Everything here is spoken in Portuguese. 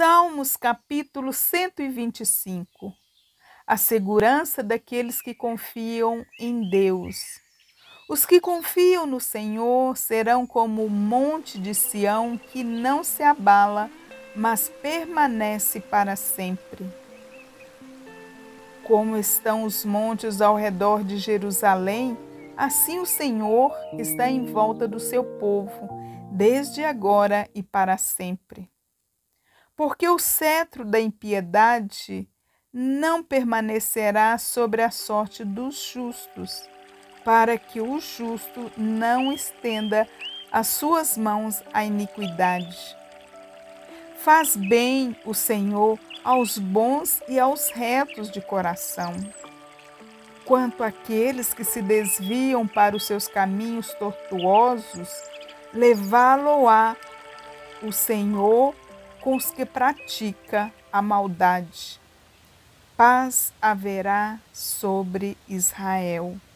Salmos capítulo 125. A segurança daqueles que confiam em Deus. Os que confiam no Senhor serão como o monte de Sião que não se abala, mas permanece para sempre. Como estão os montes ao redor de Jerusalém, assim o Senhor está em volta do seu povo, desde agora e para sempre. Porque o cetro da impiedade não permanecerá sobre a sorte dos justos, para que o justo não estenda as suas mãos à iniquidade. Faz bem o Senhor aos bons e aos retos de coração. Quanto àqueles que se desviam para os seus caminhos tortuosos, levá-lo-á o Senhor com os que pratica a maldade. Paz haverá sobre Israel.